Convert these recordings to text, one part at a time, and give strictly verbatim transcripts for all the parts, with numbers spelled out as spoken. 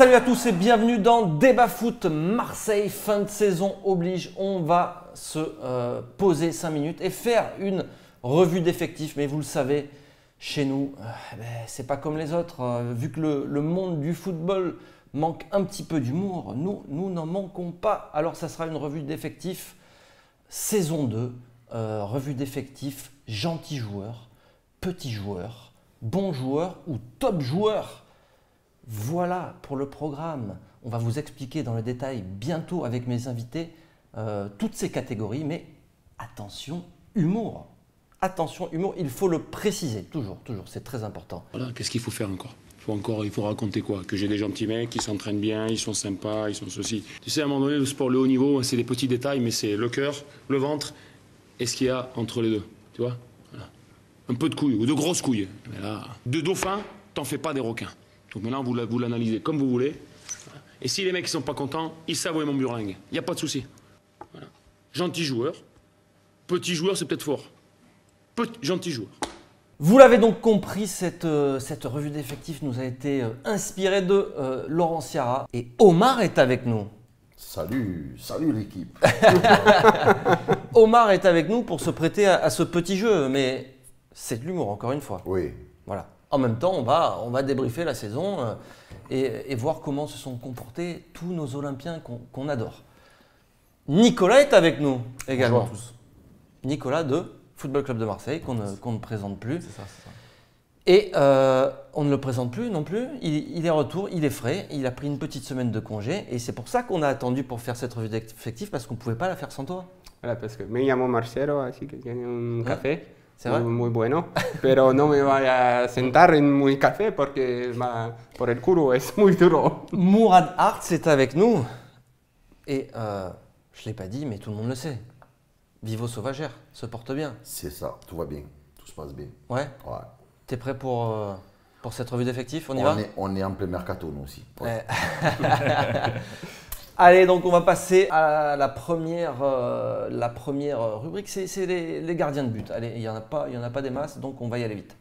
Salut à tous et bienvenue dans Débat Foot Marseille, fin de saison oblige. On va se euh, poser cinq minutes et faire une revue d'effectifs. Mais vous le savez, chez nous, euh, ben, c'est pas comme les autres. Euh, vu que le, le monde du football manque un petit peu d'humour, nous, nous n'en manquons pas. Alors ça sera une revue d'effectifs saison deux, euh, revue d'effectifs gentils joueurs, petits joueurs, bons joueurs ou top joueurs. Voilà pour le programme. On va vous expliquer dans le détail bientôt avec mes invités euh, toutes ces catégories, mais attention, humour. Attention, humour, il faut le préciser, toujours, toujours, c'est très important. Voilà, qu'est-ce qu'il faut faire encore ? Il faut encore, il faut raconter quoi ? Que j'ai des gentils mecs qui s'entraînent bien, ils sont sympas, ils sont ceci. Tu sais, à un moment donné, le sport, le haut niveau, c'est des petits détails, mais c'est le cœur, le ventre et ce qu'il y a entre les deux. Tu vois ? Voilà. Un peu de couilles, ou de grosses couilles. Mais là, de dauphins, t'en fais pas des requins. Donc maintenant, vous, vous l'analysez comme vous voulez. Et si les mecs ne sont pas contents, ils savent où est mon burlingue. Il n'y a pas de souci. Voilà. Gentil joueur. Petit joueur, c'est peut-être fort. Petit, gentil joueur. Vous l'avez donc compris, cette, euh, cette revue d'effectifs nous a été euh, inspirée de euh, Laurent Ciara. Et Omar est avec nous. Salut, salut l'équipe. Omar est avec nous pour se prêter à, à ce petit jeu. Mais c'est de l'humour, encore une fois. Oui. Voilà. En même temps, on va, on va débriefer la saison euh, et, et voir comment se sont comportés tous nos Olympiens qu'on qu'on adore. Nicolas est avec nous également. Bonjour à tous. Nicolas de Football Club de Marseille, qu'on ne, qu'on ne présente plus. C'est ça, c'est ça. Et euh, on ne le présente plus non plus. Il, il est retour, il est frais, il a pris une petite semaine de congé. Et c'est pour ça qu'on a attendu pour faire cette revue d'effectifs, parce qu'on ne pouvait pas la faire sans toi. Voilà, parce que me llamo Marcelo, así que tiene un café. C'est vrai? Muy, muy bueno, pero no me vaya a sentar en muy café porque ma, por el culo es muy duro. Mourad Hartz est avec nous. Et euh, je ne l'ai pas dit, mais tout le monde le sait. Vivo Sauvagère se porte bien. C'est ça, tout va bien, tout se passe bien. Ouais. Ouais. T'es prêt pour, euh, pour cette revue d'effectifs? On y on va est, on est en plein mercato nous aussi. Ouais. Ouais. Allez, donc on va passer à la première, euh, la première rubrique, c'est c'est les, les gardiens de but. Allez, il n'y en a pas, il y en a pas des masses, donc on va y aller vite.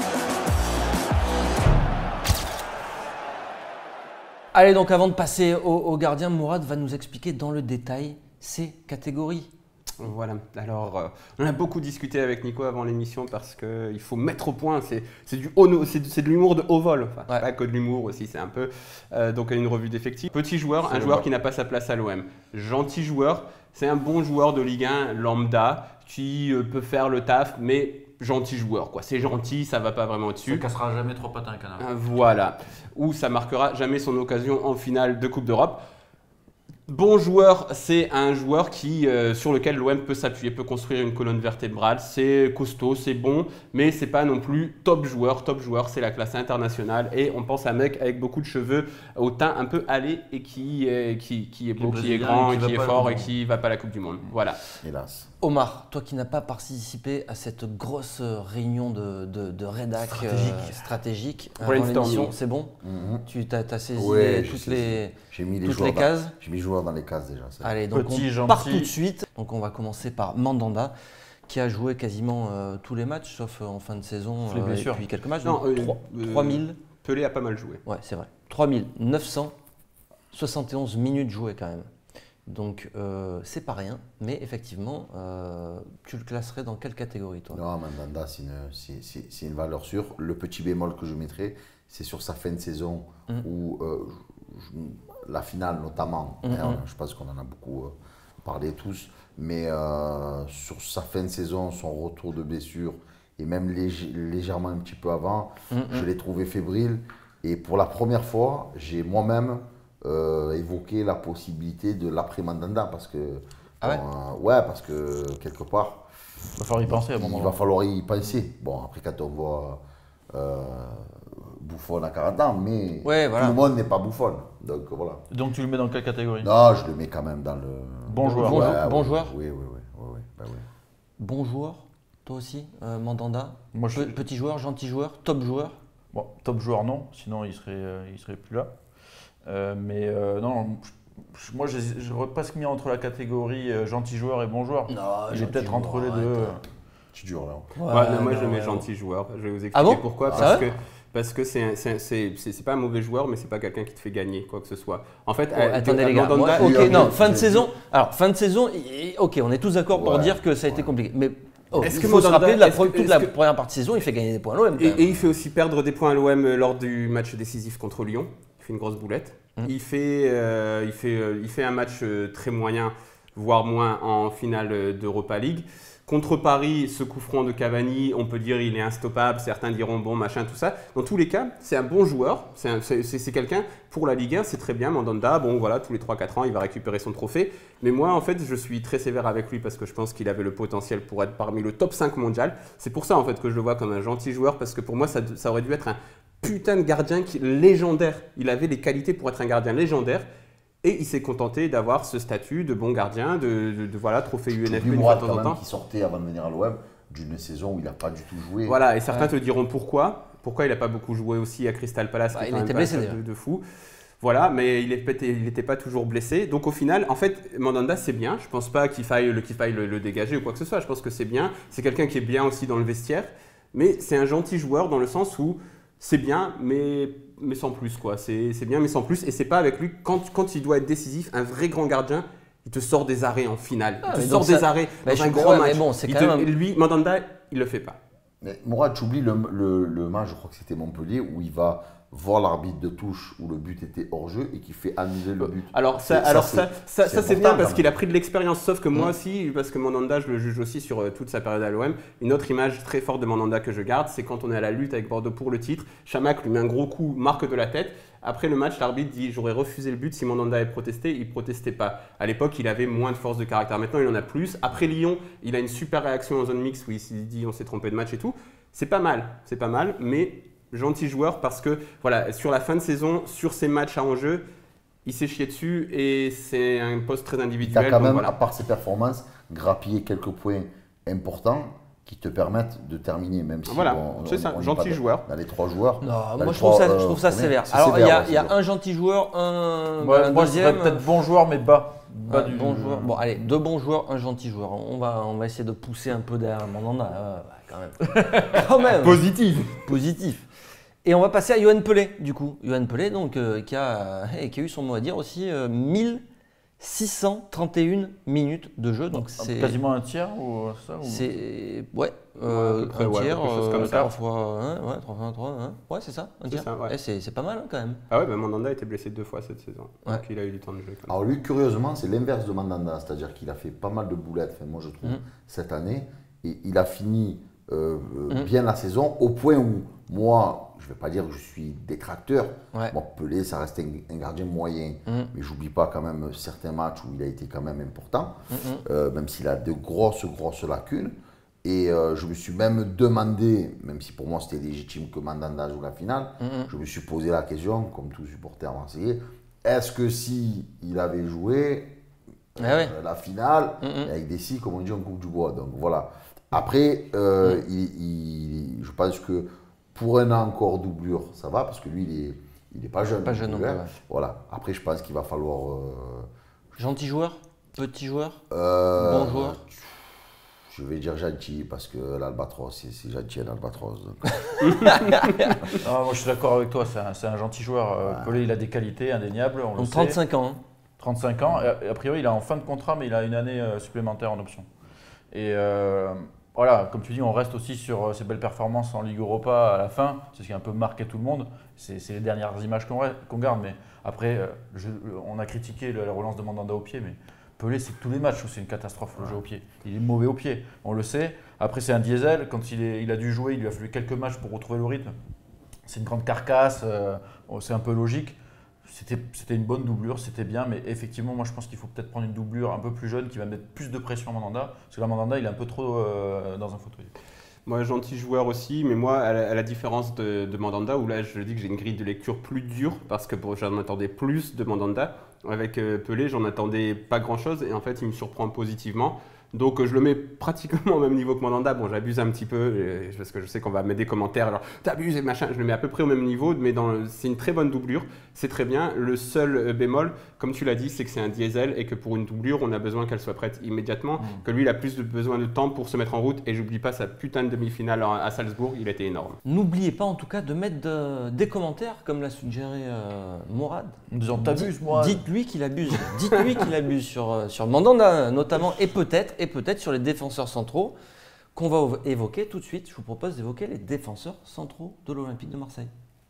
Allez, donc avant de passer au, au gardien, Mourad va nous expliquer dans le détail ces catégories. Voilà, alors euh, on a beaucoup discuté avec Nico avant l'émission parce qu'il faut mettre au point, c'est c'est du haut, no- c'est c'est de l'humour de haut vol, enfin, Ouais. pas que de l'humour aussi, c'est un peu, euh, donc une revue d'effectifs. Petit joueur, C'est un le joueur bas. qui n'a pas sa place à l'O M. Gentil joueur, c'est un bon joueur de Ligue un lambda qui euh, peut faire le taf, mais gentil joueur, quoi. C'est gentil, ça va pas vraiment Ça au-dessus. cassera jamais trois pattes à un canard. Euh, Voilà, ou ça marquera jamais son occasion en finale de Coupe d'Europe. Bon joueur, c'est un joueur qui, euh, sur lequel l'O M peut s'appuyer, peut construire une colonne vertébrale. C'est costaud, c'est bon, mais c'est pas non plus top joueur. Top joueur, c'est la classe internationale et on pense à un mec avec beaucoup de cheveux, au teint un peu allé et qui, est- qui, qui est beau, qui est brésilien grand, et et qui qui va est pas à la fort Coupe et du qui va pas à la Coupe du Monde. Voilà. Hélas. Omar, toi qui n'as pas participé à cette grosse réunion de, de, de rédac Stratégique. euh, stratégique avant Brainstorming. l'émission, c'est bon? Mhm. Tu t'as, t'as saisi Ouais, les- j'ai toutes saisi. les, J'ai mis les toutes joueurs les dans- cases? J'ai mis les joueurs dans les cases déjà. ça. Allez, donc Petit, on gentil. part tout de suite. Donc on va commencer par Mandanda, qui a joué quasiment euh, tous les matchs, sauf euh, en fin de saison, Sauf les euh, et blessures. puis quelques matchs. Non, Donc euh, trois- euh, trois mille, Pelé a pas mal joué. ouais, c'est vrai. trois mille neuf cent soixante et onze minutes jouées quand même. Donc euh, c'est pas rien, mais effectivement, euh, tu le classerais dans quelle catégorie toi? Non, Mandanda, c'est une, c'est- c'est- c'est une valeur sûre. Le petit bémol que je mettrais, c'est sur sa fin de saison Mhm. où euh, je- la finale notamment, Mhm. hein, je pense qu'on en a beaucoup euh, parlé tous, mais euh, sur sa fin de saison, son retour de blessure et même lég- légèrement un petit peu avant, Mhm. je l'ai trouvé fébrile. Et pour la première fois, j'ai moi-même euh, évoqué la possibilité de l'après-Mandanda parce que, Ah ouais euh, ouais, parce que quelque part, Il va falloir y penser à un moment. il va falloir y penser. Bon, après, quand on voit euh, Buffon à quarante ans, mais Ouais, voilà. tout le monde n'est pas Buffon. Donc voilà. Donc tu le mets dans quelle catégorie? Non, je le mets quand même dans le. Bon joueur. Bon, Ouais, jou- bon ouais, joueur Oui, oui, oui. oui, oui, bah oui. Bon joueur, toi aussi, euh, Mandanda? Moi, je- Pe- Petit joueur, gentil joueur, top joueur? Bon, top joueur non, sinon il serait, euh, il serait plus là. Euh, mais euh, non, je- je- moi j'ai j'aurais presque mis entre la catégorie euh, gentil joueur et bon joueur. Non, Il est gentil peut-être entre joueur, les deux. arrête. Tu dures là. Ouais, non, moi je non, mets ouais. gentil joueur. Je vais vous expliquer Ah bon pourquoi. Ah Parce ouais que Parce que c'est c'est c'est c'est pas un mauvais joueur, mais c'est pas quelqu'un qui te fait gagner quoi que ce soit. En fait, Oh, euh, attendez de- les gars, Mandanda, moi, il ok, a- non, il- fin de il- saison. Alors, fin de saison, il- ok, on est tous d'accord pour Ouais, dire que ça a été ouais. compliqué. Mais oh, Est-ce il que faut se Mandanda- rappeler de la, est-ce que- toute est-ce la que- première partie de saison, il fait gagner des points à l'O M. Et, et il fait aussi perdre des points à l'O M lors du match décisif contre Lyon. Il fait une grosse boulette. Mm. Il, fait, euh, il, fait, euh, il fait un match euh, très moyen, voire moins en finale euh, d'Europa League. Contre Paris, ce coup franc de Cavani, on peut dire il est instoppable. Certains diront bon, machin, tout ça. Dans tous les cas, c'est un bon joueur. C'est un- c'est- c'est- c'est quelqu'un pour la Ligue un, c'est très bien. Mandanda, bon voilà, tous les trois quatre ans, il va récupérer son trophée. Mais moi, en fait, je suis très sévère avec lui parce que je pense qu'il avait le potentiel pour être parmi le top cinq mondial. C'est pour ça, en fait, que je le vois comme un gentil joueur parce que pour moi, ça, ça aurait dû être un putain de gardien qui, légendaire. Il avait les qualités pour être un gardien légendaire. Et il s'est contenté d'avoir ce statut de bon gardien, de, de, de, voilà, trophée U N F P une fois de temps en temps. qui sortait avant de venir à l'O M d'une saison où il n'a pas du tout joué. Voilà, et certains Ouais. te diront pourquoi. Pourquoi il n'a pas beaucoup joué aussi à Crystal Palace, Bah, qui est il quand même était pas blessé, un club déjà. de, de fou. Voilà, mais il n'était pas toujours blessé. Donc au final, en fait, Mandanda, c'est bien. Je ne pense pas qu'il faille, le, qu'il faille le, le dégager ou quoi que ce soit. Je pense que c'est bien. C'est quelqu'un qui est bien aussi dans le vestiaire. Mais c'est un gentil joueur dans le sens où c'est bien, mais, mais sans plus. quoi. C'est c'est bien, mais sans plus. Et c'est pas avec lui, quand, quand il doit être décisif, un vrai grand gardien, il te sort des arrêts en finale. Ah, il mais te donc sort des ça- arrêts Bah, dans je un suis grand ouais, match. mais bon, c'est Il quand te- même un- Lui, Mandanda, il le fait pas. Mais Mourad, tu oublies le, le, le match, je crois que c'était Montpellier, où il va voir l'arbitre de touche où le but était hors jeu et qui fait annuler le but. Alors ça, C'est- ça, alors c'est- ça, ça, c'est ça, c'est important, bien quand parce même. qu'il a pris de l'expérience. Sauf que moi Mm. aussi, parce que Mandanda, je le juge aussi sur euh, toute sa période à l'O M. Une autre image très forte de Mandanda que je garde, c'est quand on est à la lutte avec Bordeaux pour le titre. Chamac lui met un gros coup, marque de la tête. Après le match, l'arbitre dit j'aurais refusé le but si Mandanda avait protesté. Il protestait pas. À l'époque, il avait moins de force de caractère. Maintenant, il en a plus. Après Lyon, il a une super réaction en zone mixte où il s'est dit on s'est trompé de match et tout. C'est pas mal, c'est pas mal, mais gentil joueur parce que voilà, sur la fin de saison, sur ces matchs à enjeu, il s'est chié dessus et c'est un poste très Il a individuel. quand donc même, voilà. à part ses performances, grappillé quelques points importants qui te permettent de terminer, même si Voilà, on- c'est on- ça, on n'est gentil pas dans- joueur. Dans les trois joueurs. Non, dans moi les je trouve, ça, trois, je trouve ça euh, sévère. c'est Alors il y sévère, a, ouais, il y a c'est dur. un gentil joueur, un, Moi, un moi, je serais deuxième. peut-être bon joueur, mais bas. Bas Un du- bon joueur. Bon, allez, deux bons joueurs, un gentil joueur. On va, on va essayer de pousser un peu derrière Mandanda. euh, bah, quand même. quand même. Positif. Positif. Et on va passer à Yoann Pelé, du coup. Yoann Pelé, donc, euh, qui, a, et qui a eu son mot à dire aussi. euh, mille six cent trente et une minutes de jeu. Donc, c'est. Quasiment un tiers ou ça ou... C'est. Ouais. Euh, Ouais, à peu près, un ouais, tiers, quelque chose euh, comme ça. trois fois un, ouais, trois fois un, trois, hein. Ouais, c'est ça, un C'est tiers. ça, ouais. Eh, c'est c'est pas mal hein, quand même. Ah ouais, bah Mandanda a été blessé deux fois cette saison. Ouais. Donc il a eu du temps de jeu. quand même. Alors lui, curieusement, c'est l'inverse de Mandanda, c'est-à-dire qu'il a fait pas mal de boulettes, enfin, moi je trouve, Mhm. cette année, et il a fini euh, euh, Mhm. bien la saison, au point où, moi, je ne vais pas dire que je suis détracteur, Ouais. bon, Pelé, ça reste un, un gardien moyen, Mhm. mais j'oublie pas quand même certains matchs où il a été quand même important, Mhm. euh, même s'il a de grosses, grosses lacunes. Et euh, je me suis même demandé, même si pour moi c'était légitime que Mandanda joue la finale, Mhm. je me suis posé la question, comme tout supporter marseillais, est-ce que si il avait joué Ah ouais. euh, la finale, Mhm. avec des scies, comme on dit, en Coupe du Bois. Donc voilà. Après, euh, Mhm. il, il- je pense que pour un an encore doublure, ça va, parce que lui, il est, il est pas jeune. Pas jeune non plus, plus, hein. ouais. Voilà. Après, je pense qu'il va falloir. euh, Gentil joueur, petit joueur, euh, bon joueur. Je vais dire gentil, parce que l'Albatros, c'est- c'est gentil, l'Albatros. donc. Ah, moi, je suis d'accord avec toi, c'est un, c'est un gentil joueur. Euh, Pelé, il a des qualités indéniables, on le Donc sait. trente-cinq ans. hein. trente-cinq ans. Et, a priori, il est en fin de contrat, mais il a une année euh, supplémentaire en option. Et euh, voilà, comme tu dis, on reste aussi sur euh, ses belles performances en Ligue Europa à la fin. C'est ce qui a un peu marqué tout le monde. C'est c'est les dernières images qu'on re- qu'on garde. Mais après, euh, je- on a critiqué le- la relance de Mandanda au pied, mais Pelé, c'est tous les matchs où c'est une catastrophe le jeu au pied. Il est mauvais au pied, on le sait. Après, c'est un diesel. Quand il, est, il a dû jouer, il lui a fallu quelques matchs pour retrouver le rythme. C'est une grande carcasse, euh, c'est un peu logique. C'était c'était une bonne doublure, c'était bien, mais effectivement, moi je pense qu'il faut peut-être prendre une doublure un peu plus jeune qui va mettre plus de pression à Mandanda, parce que là, Mandanda, il est un peu trop euh, dans un fauteuil. Moi, gentil joueur aussi, mais moi, à la, à la différence de, de Mandanda, où là, je dis que j'ai une grille de lecture plus dure, parce que bon, j'en attendais plus de Mandanda. Avec euh, Pelé, j'en attendais pas grand-chose, et en fait, il me surprend positivement. Donc euh, je le mets pratiquement au même niveau que Mandanda. Bon, j'abuse un petit peu euh, parce que je sais qu'on va mettre des commentaires genre t'abuses et machin. Je le mets à peu près au même niveau, mais dans le- c'est une très bonne doublure. C'est très bien. Le seul euh, bémol, comme tu l'as dit, c'est que c'est un diesel et que pour une doublure, on a besoin qu'elle soit prête immédiatement. Mm. Que lui, il a plus de besoin de temps pour se mettre en route. Et j'oublie pas sa putain de demi-finale à à Salzbourg. Il était énorme. N'oubliez pas en tout cas de mettre de- des commentaires, comme l'a suggéré euh, Mourad. En disant t'abuses, moi. Dites-lui qu'il abuse. Dites-lui qu'il abuse sur, euh, sur Mandanda notamment, et peut-être et peut-être sur les défenseurs centraux qu'on va ov- évoquer tout de suite. Je vous propose d'évoquer les défenseurs centraux de l'Olympique de Marseille.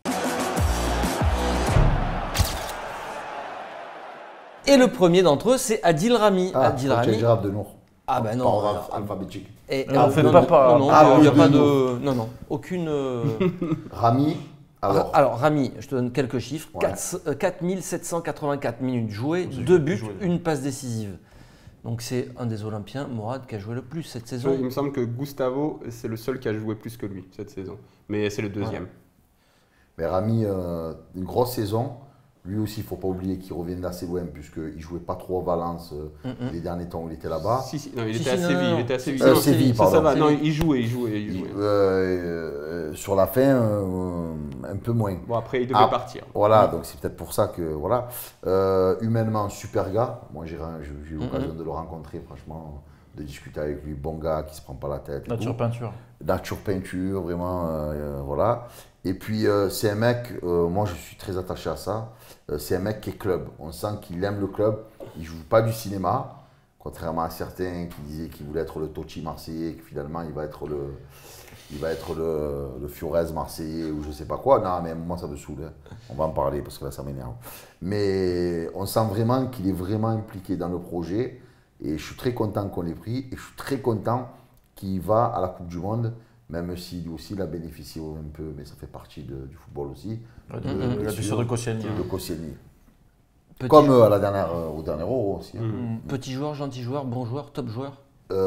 Et le premier d'entre eux, c'est Adil Rami. Ah, Adil Coach Rami. Gérard de Nour. Ah ben non. Par ordre alors, alphabétique. et- Non, ah, fais non, pas non, par- non, non, Ah, il n'y a oui, pas oui, de. Non, non, aucune. euh, Rami, alors, Ah, Alors, Rami, je te donne quelques chiffres. Ouais. quatre- euh, quatre mille sept cent quatre-vingt-quatre minutes jouées, C'est deux buts, joué. une passe décisive. Donc c'est un des Olympiens, Mourad, qui a joué le plus cette saison. Il me semble que Gustavo, c'est le seul qui a joué plus que lui cette saison. Mais c'est le deuxième. mais Rami, euh, une grosse saison. Lui aussi, il ne faut pas oublier qu'il revient d'assez loin, puisqu'il ne jouait pas trop à Valence euh, Mm-mm. les derniers temps où il était là-bas. Si, si, non, il Si, était si, à non, Séville. non, Il était à Séville. Euh, Non, Séville, ça, ça pardon. va. Non, Séville. il jouait, il jouait. Il Il- jouait. euh, euh, sur la fin, euh, un peu moins. Bon, après, il devait Ah. partir. Voilà, donc c'est peut-être pour ça que, voilà. Euh, humainement, super gars. Moi, j'ai j'ai- j'ai eu l'occasion de le rencontrer, franchement, de discuter avec lui. Bon gars, qui se prend pas la tête. et Nature tout. peinture. Nature peinture, vraiment, euh, euh, voilà. Et puis, euh, c'est un mec, euh, moi, je suis très attaché à ça. Euh, c'est un mec qui est club. On sent qu'il aime le club. Il joue pas du cinéma, contrairement à certains qui disaient qu'il voulait être le Totti marseillais, et que finalement, il va être le, il va être le, le Fiorez marseillais ou je sais pas quoi. Non, mais moi, ça me saoule. hein. On va en parler parce que là, ça m'énerve. Mais on sent vraiment qu'il est vraiment impliqué dans le projet. Et je suis très content qu'on l'ait pris. Et je suis très content qu'il va à la Coupe du Monde, même si lui aussi, il a bénéficié un peu, mais ça fait partie de- du football aussi. Ouais, de- de- de La blessure blessure de Koscielny. de Koscielny. Petit, Comme euh, à la dernière, euh, au dernier Euro aussi. hein. Mm. petit joueur, gentil joueur, bon joueur, top joueur.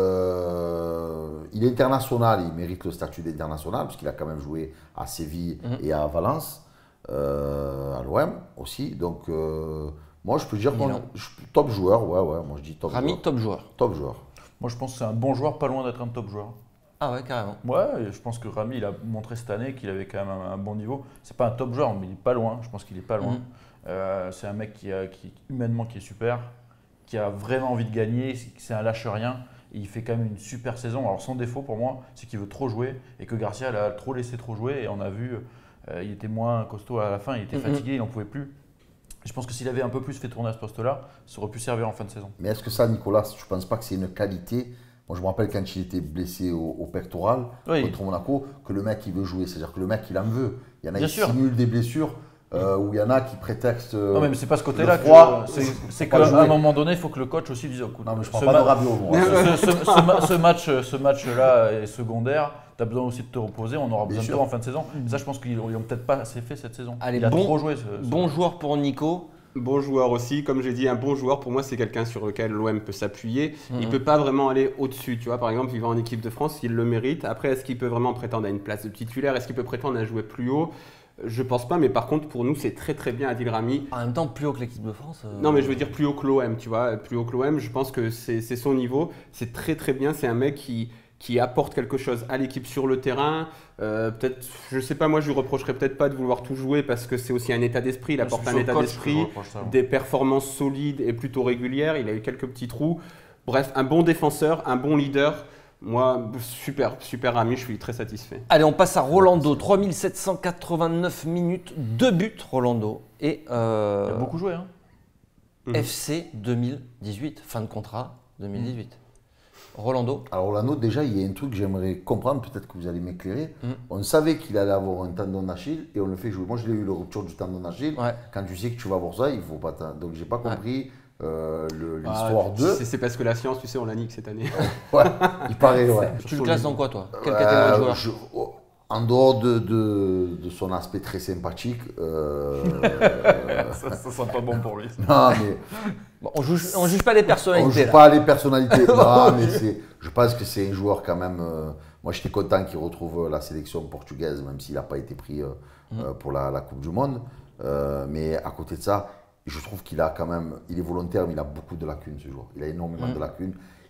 Euh, il est international, il mérite le statut d'international, puisqu'il a quand même joué à Séville Mhm. et à Valence, euh, à l'O M aussi. Donc, euh, moi, je peux dire Milan. qu'on- je- top joueur, ouais, ouais, moi je dis top Rami, joueur. top joueur. Top joueur. Moi, je pense que c'est un bon joueur, pas loin d'être un top joueur. Ah ouais, carrément. Ouais, et je pense que Rami, il a montré cette année qu'il avait quand même un, un bon niveau. C'est pas un top joueur, mais il est pas loin. Je pense qu'il est pas loin. Mhm. Euh, c'est un mec qui, a, qui humainement qui est super, qui a vraiment envie de gagner. C'est c'est un lâche rien. Et il fait quand même une super saison. Alors son défaut pour moi, c'est qu'il veut trop jouer et que Garcia l'a trop laissé trop jouer. Et on a vu, euh, il était moins costaud à la fin. Il était Mhm. fatigué, il n'en pouvait plus. Je pense que s'il avait un peu plus fait tourner à ce poste-là, ça aurait pu servir en fin de saison. Mais est-ce que ça, Nicolas, je ne pense pas que c'est une qualité? Moi, je me rappelle quand il était blessé au, au pectoral Oui. contre Monaco, que le mec, il veut jouer. C'est-à-dire que le mec, il en veut. Il y en a Bien qui sûr. simulent des blessures, euh, ou il y en a qui prétextent. euh, Non, mais c'est pas ce côté-là. le que- froid, C'est c'est faut pas qu'à jouer. un moment donné, il faut que le coach aussi dise écoute, Non, mais je prends ce pas ma- de Rabiot, moi. ce, ce- ce ma- ce match, ce match-là est secondaire. Tu as besoin aussi de te reposer. On aura Bien besoin de sûr. toi en fin de saison. Et ça, je pense qu'ils n'ont peut-être pas assez fait cette saison. Allez, il a bon- trop joué. Ce, ce- Bon joueur pour Nico. Bon joueur aussi, comme j'ai dit, un bon joueur pour moi c'est quelqu'un sur lequel l'O M peut s'appuyer. Mhm. Il peut pas vraiment aller au-dessus, tu vois. Par exemple, il va en équipe de France, il le mérite. Après, est-ce qu'il peut vraiment prétendre à une place de titulaire? Est-ce qu'il peut prétendre à jouer plus haut? Je pense pas, mais par contre pour nous c'est très très bien Adil Rami. En même temps, plus haut que l'équipe de France. euh, Non mais je veux dire plus haut que l'O M, tu vois. Plus haut que l'O M, je pense que c'est c'est son niveau. C'est très très bien. C'est un mec qui qui apporte quelque chose à l'équipe sur le terrain. Euh, peut-être, je sais pas, moi je lui reprocherais peut-être pas de vouloir tout jouer parce que c'est aussi un état d'esprit. Il apporte C'est un le état coach d'esprit, que je reproche ça. des performances solides et plutôt régulières. Il a eu quelques petits trous. Bref, un bon défenseur, un bon leader. Moi, super, super Rami, je suis très satisfait. Allez, on passe à Rolando. trois mille sept cent quatre-vingt-neuf minutes, deux buts, Rolando. Et euh, Il a beaucoup joué. Hein. Mhm. F C deux mille dix-huit, fin de contrat deux mille dix-huit. Rolando. Alors, Lano, déjà, il y a un truc que j'aimerais comprendre, peut-être que vous allez m'éclairer. Mm. On savait qu'il allait avoir un tendon d'Achille et on le fait jouer. Moi, je l'ai eu, le rupture du tendon d'Achille. Ouais. Quand tu sais que tu vas voir ça, il faut pas. t'en- Donc, j'ai pas Ouais. compris euh, le- Ah, l'histoire de. c'est- C'est parce que la science, tu sais, on la nique cette année. Ouais, il paraît, ouais. Tu le classes dans quoi, toi? Quelle Euh, catégorie de joueur? je- oh, En dehors de, de, de son aspect très sympathique, euh, Ça, ça sent pas bon pour lui. non, mais Bon, on juge, on juge pas les on personnalités. joue là. pas les personnalités. Non, mais c'est, je pense que c'est un joueur quand même. euh, moi, j'étais content qu'il retrouve la sélection portugaise, même s'il n'a pas été pris euh, euh, pour la, la Coupe du Monde. Euh, mais à côté de ça, je trouve qu'il a quand même, il est volontaire, mais il a beaucoup de lacunes, ce joueur. Il a énormément Mm. de lacunes.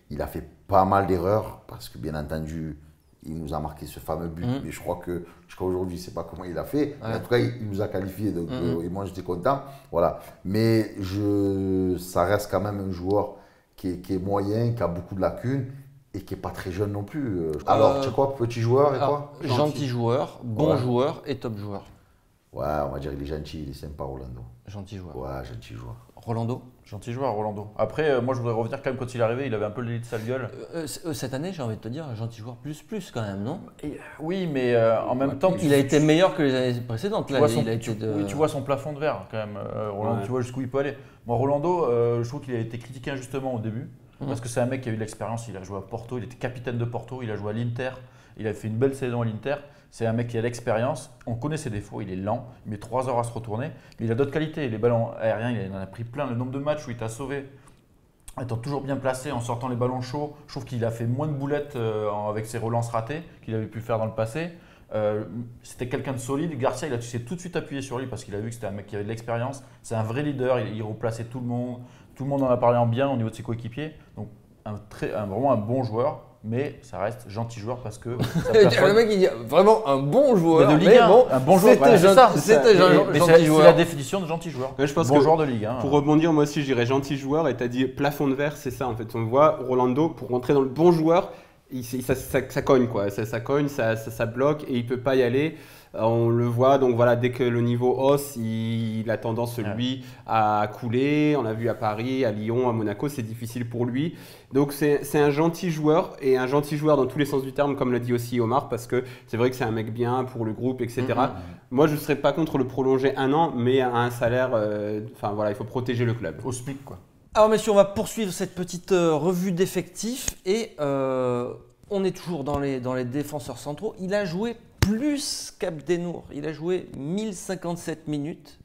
Il a fait pas mal d'erreurs parce que bien entendu, il nous a marqué ce fameux but. Mmh. Mais je crois que jusqu'à aujourd'hui, je ne sais pas comment il a fait. Ouais. En tout cas, il, il nous a qualifiés. Donc, Mmh. euh, et moi, j'étais content. Voilà. Mais je, ça reste quand même un joueur qui est, qui est moyen, qui a beaucoup de lacunes et qui n'est pas très jeune non plus. Euh, Alors, tu sais quoi, petit joueur et Alors, quoi gentil joueur, bon Ouais. joueur et top joueur. Ouais, on va dire qu'il est gentil, il est sympa, Rolando. Gentil joueur. Ouais, gentil joueur. Rolando. Gentil joueur, Rolando. Après, euh, moi, je voudrais revenir quand même quand il est arrivé, il avait un peu le lit de sale gueule. Euh, euh, cette année, j'ai envie de te dire, gentil joueur plus plus quand même, non? Et, oui, mais euh, en même temps, Il tu- a été meilleur que les années précédentes. Tu Là, vois, son, il a tu- été de... oui, tu vois son plafond de verre quand même, euh, Rolando, Ouais. tu vois jusqu'où il peut aller. Moi, Rolando, euh, je trouve qu'il a été critiqué injustement au début, Mhm. parce que c'est un mec qui a eu de l'expérience, il a joué à Porto, il était capitaine de Porto, il a joué à l'Inter, il a fait une belle saison à l'Inter. C'est un mec qui a de l'expérience, on connaît ses défauts, il est lent, il met trois heures à se retourner, mais il a d'autres qualités. Les ballons aériens, il en a pris plein, le nombre de matchs où il t'a sauvé, étant toujours bien placé, en sortant les ballons chauds. Je trouve qu'il a fait moins de boulettes euh, en- avec ses relances ratées qu'il avait pu faire dans le passé. Euh, c'était quelqu'un de solide. Garcia, il a s'est tout de suite appuyé sur lui parce qu'il a vu que c'était un mec qui avait de l'expérience. C'est un vrai leader, il, il replaçait tout le monde. Tout le monde en a parlé en bien au niveau de ses coéquipiers. Donc, un très, un- vraiment un bon joueur, mais ça reste gentil joueur parce que. sa Le personne- mec, il dit vraiment un bon joueur. Mais de Ligue mais un, bon, un bon joueur, c'était voilà, c'est gen- ça. C'était Mais- gen- mais gentil c'est c'est joueur. la définition de gentil joueur. Ouais, je pense bon que joueur de Ligue un. Pour rebondir, moi aussi, je dirais gentil joueur. Et tu as dit plafond de verre, c'est ça en fait. On voit Rolando, pour rentrer dans le bon joueur, il, il- ça, ça- ça cogne quoi. Ça, ça cogne, ça, ça, ça bloque et il peut pas y aller. Euh, On le voit, donc voilà, dès que le niveau hausse, il, il a tendance, lui, à couler. On l'a vu à Paris, à Lyon, à Monaco, c'est difficile pour lui. Donc c'est c'est un gentil joueur, et un gentil joueur dans tous les sens du terme, comme l'a dit aussi Omar, parce que c'est vrai que c'est un mec bien pour le groupe, et cetera. Mhm. Moi, je ne serais pas contre le prolonger un an, mais à un salaire, euh, enfin voilà, il faut protéger le club. Au SMIC, quoi. Alors messieurs, on va poursuivre cette petite euh, revue d'effectifs et euh, on est toujours dans les, dans les défenseurs centraux. Il a joué plus qu'Abdenour. Il a joué mille cinquante-sept minutes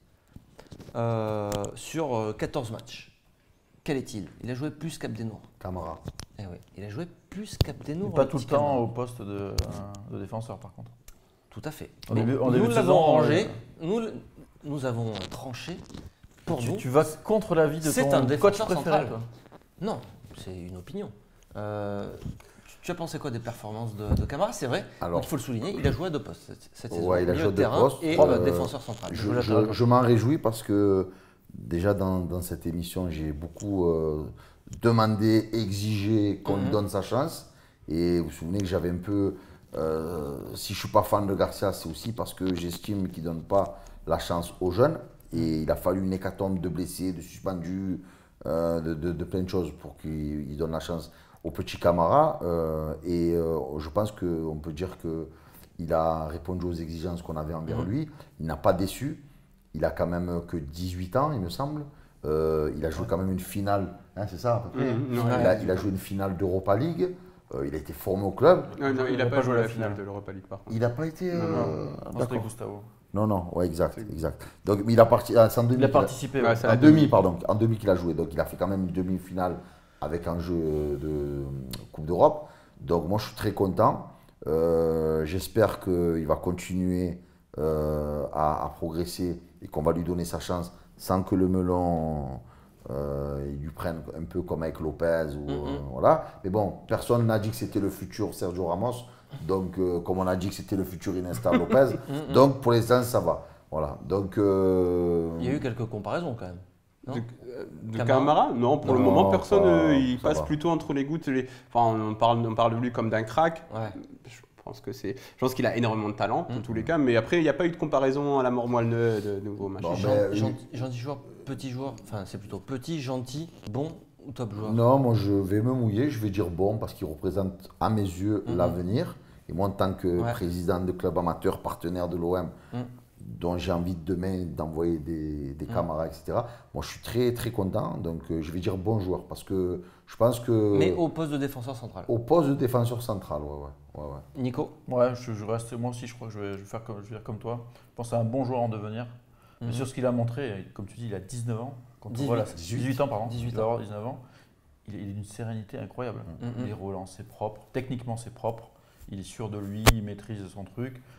euh, sur euh, quatorze matchs. Quel est-il? Il a joué plus qu'Abdenour. Camara. Eh oui, il a joué plus qu'Abdenour. Mais pas le tout le petit temps Camara. au poste de, euh, de défenseur, par contre. Tout à fait. En Mais début- en nous début de l'avons saison, rangé, euh, nous, nous avons tranché pour tu, nous. tu vas contre l'avis de C'est ton un coach défenseur préféré, central. toi. Non, c'est une opinion. Euh, tu- tu as pensé quoi des performances de, de Camara? C'est vrai, Alors- il faut le souligner, il a joué à deux postes cette, cette saison. Ouais, il a Milieu joué à de deux terrain postes. et Euh, euh, défenseur central. Je, joueur je- latéral. je m'en réjouis parce que déjà dans, dans cette émission, j'ai beaucoup euh, demandé, exigé qu'on lui Mhm. donne sa chance. Et vous vous souvenez que j'avais un peu, euh, si je suis pas fan de Garcia, c'est aussi parce que j'estime qu'il ne donne pas la chance aux jeunes. Et il a fallu une hécatombe de blessés, de suspendus, euh, de, de- de plein de choses pour qu'il il donne la chance au petit Camara. Euh, et euh, je pense qu'on peut dire qu'il a répondu aux exigences qu'on avait envers Mhm. lui. Il n'a pas déçu. Il a quand même que dix-huit ans, il me semble. Euh, il a joué quand même une finale, hein, c'est ça à peu près. Mhm, il, ouais. a, il a joué une finale d'Europa League. Euh, il a été formé au club. Non, non, il Il n'a a pas, pas joué joué à la la finale finale. de l'Europa League par contre. Il n'a pas été. Non, non. euh, Non, c'était d'accord. Gustavo. Non, non, ouais, exact, exact. Donc, mais il a parti. ah, c'est en demi. Il a qu'il a- participé. Ouais, ouais. c'est En la demi, demi. pardon. En demi qu'il a joué. Donc, il a fait quand même une demi-finale avec un jeu de Coupe d'Europe. Donc, moi, je suis très content. Euh, J'espère qu'il va continuer euh, à, à progresser et qu'on va lui donner sa chance sans que le melon euh, il lui prenne un peu comme avec Lopez. Ou, Mhm. euh, voilà. Mais bon, personne n'a dit que c'était le futur Sergio Ramos. Donc, euh, comme on a dit que c'était le futur Iniesta Lopez. Mhm. Donc, pour l'instant, ça va. Voilà. Donc, euh, Il y a eu quelques comparaisons quand même. Non De, euh, de Camara Camara, Non, pour le Non, moment, personne, ça- euh, il ça passe va. plutôt entre les gouttes. et Les... Enfin, on parle, on parle de lui comme d'un crack. Ouais. Je pense que c'est, je pense qu'il a énormément de talent dans Mhm. tous les cas. Mais après, il n'y a pas eu de comparaison à la mort moelle de, de nouveau match. Bon, Gen- ben, gentil, gentil joueur, petit joueur, enfin c'est plutôt petit, gentil, bon ou top joueur? Non, moi je vais me mouiller, je vais dire bon parce qu'il représente à mes yeux Mhm. l'avenir. Et moi en tant que Ouais. président de club amateur, partenaire de l'O M, Mhm. dont j'ai envie demain d'envoyer des, des Mhm. camarades, et cetera. Moi je suis très très content, donc euh, je vais dire bon joueur parce que je pense que Mais au poste de défenseur central. au poste de défenseur central, ouais, ouais, ouais, ouais. Nico? Ouais, je, je reste, moi aussi, je crois que je vais, je vais faire comme, je vais faire comme toi. Je pense à un bon joueur en devenir. Mais Mhm. sur ce qu'il a montré, comme tu dis, il a dix-neuf ans. Quand on dix-huit. voit la- dix-huit ans, pardon. dix-huit il va avoir dix-neuf ans. Il, il est d'une sérénité incroyable. Mhm. Les relances, c'est propre. Techniquement, c'est propre. Il est sûr de lui, il maîtrise son truc. Euh,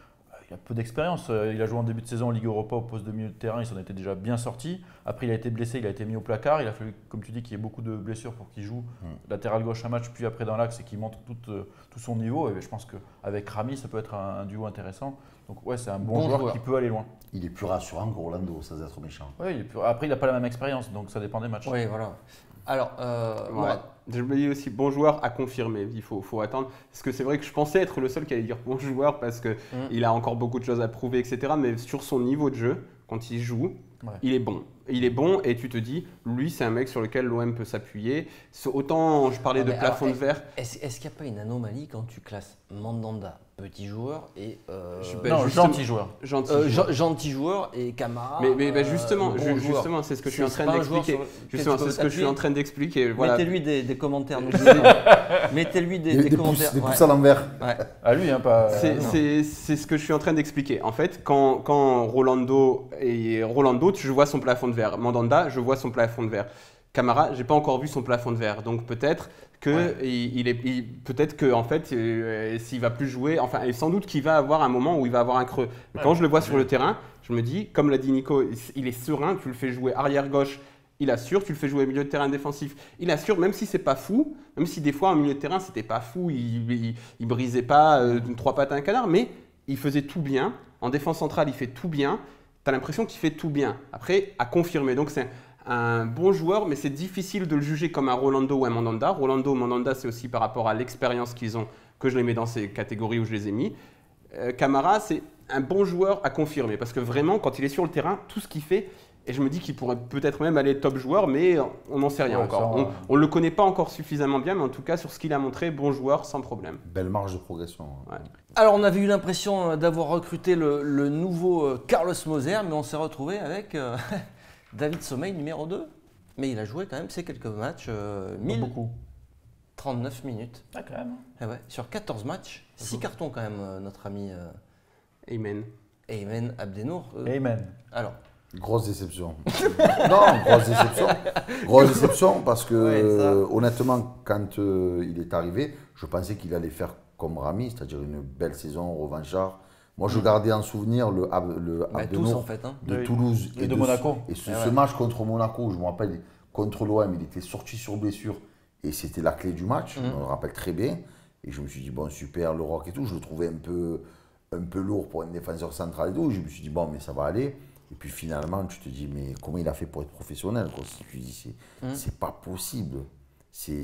il a peu d'expérience. Il a joué en début de saison en Ligue Europa au poste de milieu de terrain, il s'en était déjà bien sorti. Après, il a été blessé, il a été mis au placard. Il a fallu, comme tu dis, qu'il y ait beaucoup de blessures pour qu'il joue mm. latéral gauche un match, puis après dans l'axe et qu'il montre tout, euh, tout son niveau. Et je pense qu'avec Rami, ça peut être un, un duo intéressant. Donc ouais, c'est un bon, bon joueur, joueur qui peut aller loin. Il est plus rassurant que Rolando, ça doit être méchant. Ouais, il est plus... Après, il n'a pas la même expérience, donc ça dépend des matchs. Oui, voilà. Alors, euh, ouais. Je me dis aussi bon joueur à confirmer, il faut, faut attendre. Parce que c'est vrai que je pensais être le seul qui allait dire bon joueur parce qu'il mm. a encore beaucoup de choses à prouver, et cetera. Mais sur son niveau de jeu, quand il joue, ouais. il est bon. Il est bon et tu te dis, lui, c'est un mec sur lequel l'O M peut s'appuyer. Autant je parlais ah, de plafond alors, de verre. Est-ce est qu'il n'y a pas une anomalie quand tu classes Mandanda, petit joueur, et. Euh, ben, non, gentil joueur. Gentil, euh, joueur. gentil joueur et Camara. Mais, mais ben justement, euh, bon justement c'est ce que je suis en train d'expliquer. Justement, c'est ce que je suis en train d'expliquer. Voilà. Mettez-lui des, des commentaires. Mettez-lui des, des, des commentaires. Pouces, des pouces à l'envers. Ouais. À lui, hein, pas. C'est ce que je suis en train d'expliquer. En fait, quand, quand Rolando et Rolando, tu vois son plafond de verre. Mandanda, je vois son plafond de verre. Camara, j'ai pas encore vu son plafond de verre. Donc peut-être que ouais. il, il est, il, peut-être que en fait, euh, s'il va plus jouer, enfin, et sans doute qu'il va avoir un moment où il va avoir un creux. Mais ouais. Quand je le vois sur le terrain, je me dis, comme l'a dit Nico, il est serein. Tu le fais jouer arrière gauche, il assure. Tu le fais jouer milieu de terrain défensif, il assure. Même si c'est pas fou, même si des fois en milieu de terrain c'était pas fou, il, il, il brisait pas euh, trois pattes à un canard, mais il faisait tout bien. En défense centrale, il fait tout bien. Tu as l'impression qu'il fait tout bien. Après, à confirmer. Donc, c'est un bon joueur, mais c'est difficile de le juger comme un Rolando ou un Mandanda. Rolando ou Mandanda, c'est aussi par rapport à l'expérience qu'ils ont que je les mets dans ces catégories où je les ai mis. Euh, Camara, c'est un bon joueur à confirmer parce que vraiment, quand il est sur le terrain, tout ce qu'il fait, et je me dis qu'il pourrait peut-être même aller top joueur, mais on n'en sait rien ouais, encore. Ça, on ne le connaît pas encore suffisamment bien, mais en tout cas, sur ce qu'il a montré, bon joueur sans problème. Belle marge de progression. Ouais. Alors, on avait eu l'impression d'avoir recruté le, le nouveau Carlos Moser, mais on s'est retrouvé avec euh, David Sommeil, numéro deux. Mais il a joué quand même ces quelques matchs, euh, mille trente-neuf minutes. Ah, quand même. Et ouais, sur quatorze matchs, six cartons quand même, euh, notre ami euh, Amen. Amen Abdenour. Euh, Amen. Alors. Grosse déception. non, grosse déception. Grosse déception parce que ouais, euh, honnêtement, quand euh, il est arrivé, je pensais qu'il allait faire comme Rami, c'est-à-dire une belle saison revanchard. Moi, je gardais en souvenir le, le bah, Abdenour tous, en fait, hein. de oui. Toulouse et, et de, de Monaco. Et ce, et ce ouais. match contre Monaco, je me rappelle, contre l'O M, il était sorti sur blessure et c'était la clé du match. Mm-hmm. Je me rappelle très bien. Et je me suis dit, bon, super, le Rock et tout. Je le trouvais un peu, un peu lourd pour un défenseur central et tout. Je me suis dit, bon, mais ça va aller. Et puis finalement, tu te dis, mais comment il a fait pour être professionnel quoi. Tu te dis, c'est mmh. c'est pas possible. C'est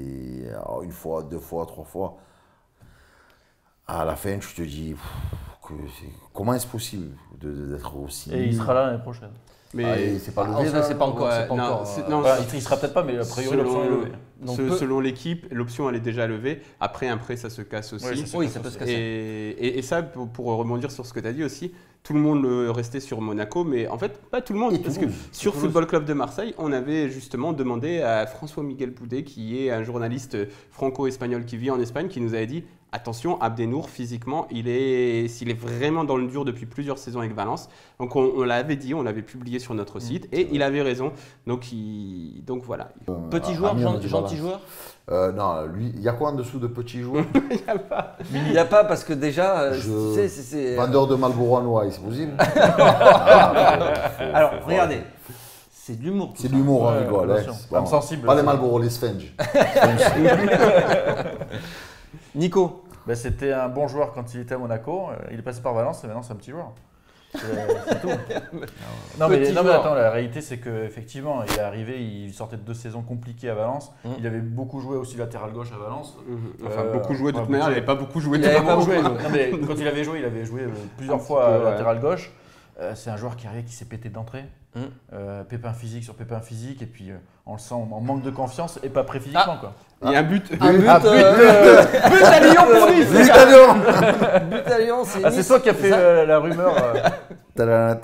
une fois, deux fois, trois fois. À la fin, tu te dis, pff, que comment est-ce possible d'être aussi. Et il sera là l'année prochaine. Mais ah, c'est pas levé, ah, c'est pas encore. Ouais, pas non, encore euh, euh, non, bah, il sera peut-être pas, mais a priori l'option est levée. Donc, Ce, selon l'équipe, l'option elle est déjà levée. Après, un prêt, ça se casse aussi. Oui, ça, se oui, casse ça peut aussi. se casser. Et, et, et ça, pour, pour rebondir sur ce que tu as dit aussi, tout le monde restait sur Monaco, mais en fait, pas tout le monde. Et parce que sur Football Club de Marseille, on avait justement demandé à François-Miguel Boudet, qui est un journaliste franco-espagnol qui vit en Espagne, qui nous avait dit attention, Abdenour, physiquement, il est, s'il est vraiment dans le dur depuis plusieurs saisons avec Valence. Donc, on, on l'avait dit, on l'avait publié sur notre site, mmh, et il avait raison. Donc, il, donc voilà. Euh, petit joueur, gentil, gentil joueur euh, Non, lui, il y a quoi en dessous de petit joueur? Il n'y a pas. Il n'y a pas parce que déjà, Je... tu sais, c'est. Vendeur de Marlboro en noix, c'est possible? Alors, regardez. C'est de l'humour. C'est de l'humour, on ouais, rigole. Ouais, bon. sensible. Pas les Marlboro, les Sfenge. Nico. Ben, c'était un bon joueur quand il était à Monaco. Il est passé par Valence et maintenant c'est un petit joueur. C'est tout. Non mais, non mais attends, la réalité c'est qu'effectivement, il est arrivé, il sortait de deux saisons compliquées à Valence. Mmh. Il avait beaucoup joué aussi latéral gauche à Valence. Mmh. Enfin, euh, beaucoup joué de toute manière, il n'avait pas beaucoup joué. Il avait pas joué. Non, mais quand il avait joué, il avait joué plusieurs fois peu, latéral ouais. gauche. Euh, c'est un joueur qui arrivait, qui s'est pété d'entrée. Mmh. Euh, pépin physique sur pépin physique, et puis euh, on le sent en manque de confiance et pas prêt physiquement. Ah. Quoi. Il y a un but. Un but, ah, but, euh, but à Lyon pour Nice. But à Lyon. But à Lyon, c'est. Ah, c'est toi qui as fait euh, la rumeur. Euh.